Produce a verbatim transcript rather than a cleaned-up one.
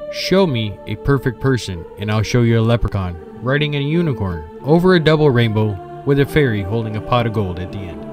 Show me a perfect person, and I'll show you a leprechaun riding a unicorn over a double rainbow with a fairy holding a pot of gold at the end.